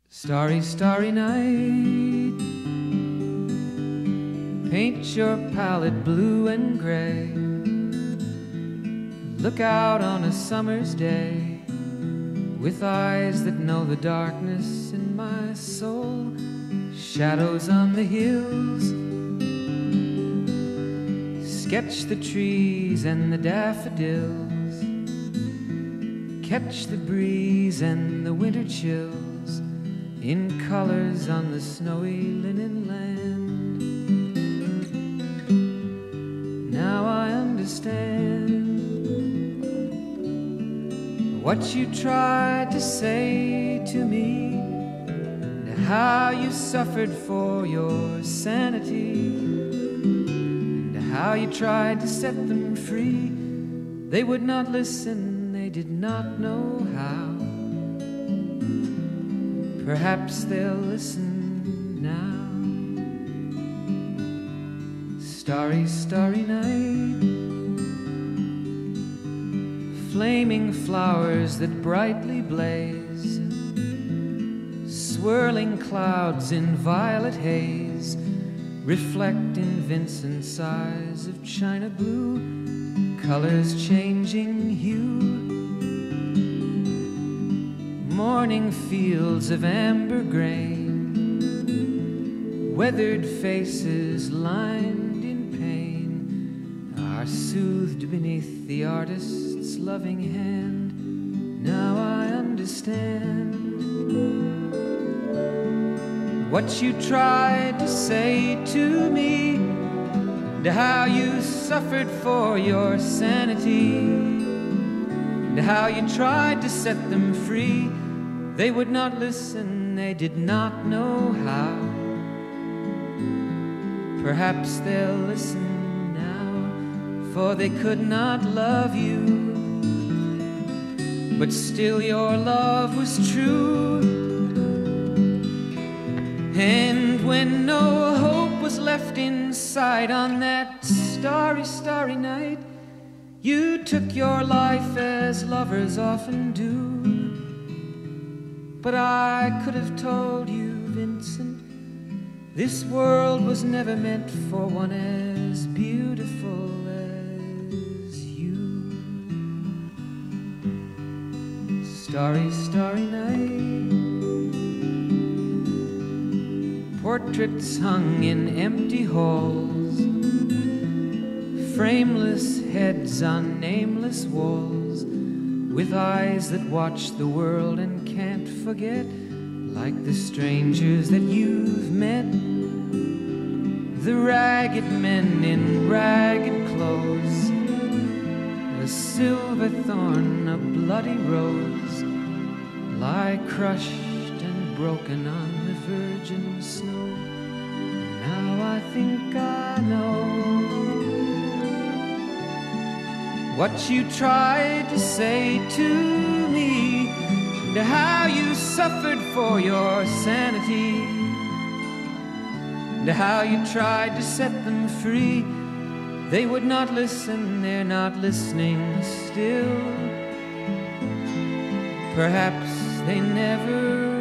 Starry, starry night, paint your palette blue and gray. Look out on a summer's day with eyes that know the darkness in my soul. Shadows on the hills, sketch the trees and the daffodils, catch the breeze and the winter chills in colors on the snowy linen land. Now I understand what you tried to say to me, and how you suffered for your sanity, and how you tried to set them free. They would not listen, they did not know how. Perhaps they'll listen now. Starry, starry night, flaming flowers that brightly blaze, swirling clouds in violet haze, reflect in Vincent's eyes of china blue, colors changing hue. Morning fields of amber grain, weathered faces lined in pain, are soothed beneath the artist's loving hand. Now I understand what you tried to say to me, and how you suffered for your sanity, and how you tried to set them free. They would not listen, they did not know how. Perhaps they'll listen now, for they could not love you, but still your love was true. And when no hope was left inside on that starry, starry night, you took your life as lovers often do. But I could have told you, Vincent, this world was never meant for one as beautiful as you. Starry, starry night, portraits hung in empty halls, frameless heads on nameless walls, with eyes that watch the world and can't forget, like the strangers that you've met, the ragged men in ragged clothes, a silver thorn, a bloody rose, lie crushed and broken on the virgin snow. Now I think I know what you tried to say to me, and how you suffered for your sanity, and how you tried to set them free. They would not listen, they're not listening still. Perhaps they never